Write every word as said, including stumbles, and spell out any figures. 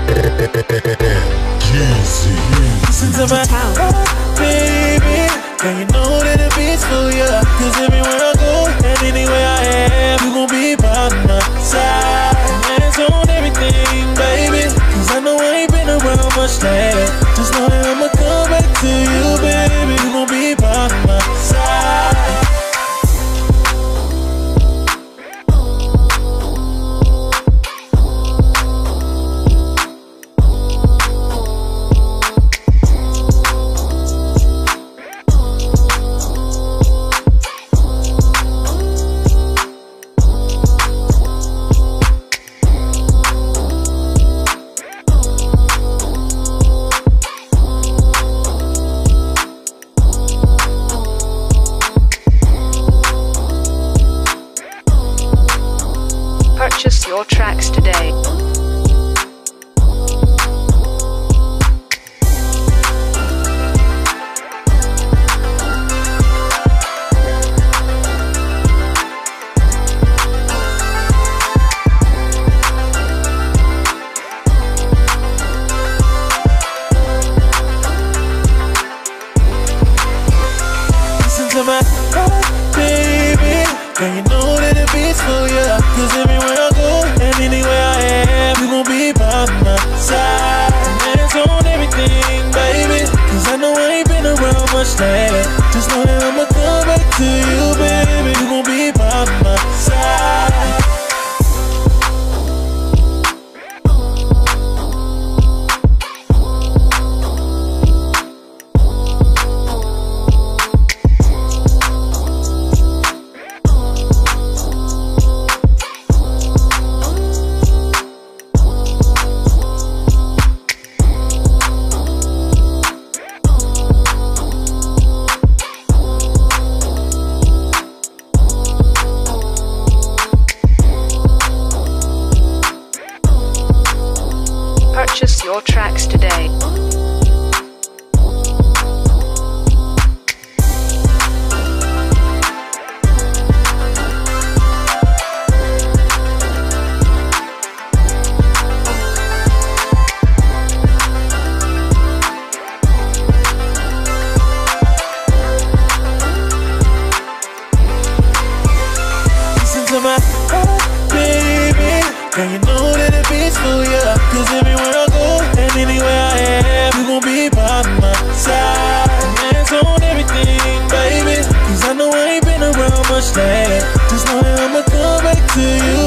Jeezy. Listen to my heart, baby. Girl, you know that the beat's for you. Cause everywhere I go and anywhere I am, you gon' be by my side. Hands on everything, baby. Cause I know I ain't been around much lately. Just know that I'ma come back to you, baby. You gon' be by my side. Purchase your tracks today. Listen to my heart, baby. Girl, you know that the beat's for you. Cause everywhere I go and anywhere I am, you gon' be by my side. Hands on everything, baby. Cause I know I ain't been around much lately. Just know that I'ma come back to you, baby. You gon' be by my side. Purchase your tracks today. Listen to my heart, baby. Girl, you know that the beat's for you. Cause everywhere I go and anywhere I am, you gon' be by my side. Hands on everything, baby. Cause I know I ain't been around much lately. Just know that I'ma come back to you,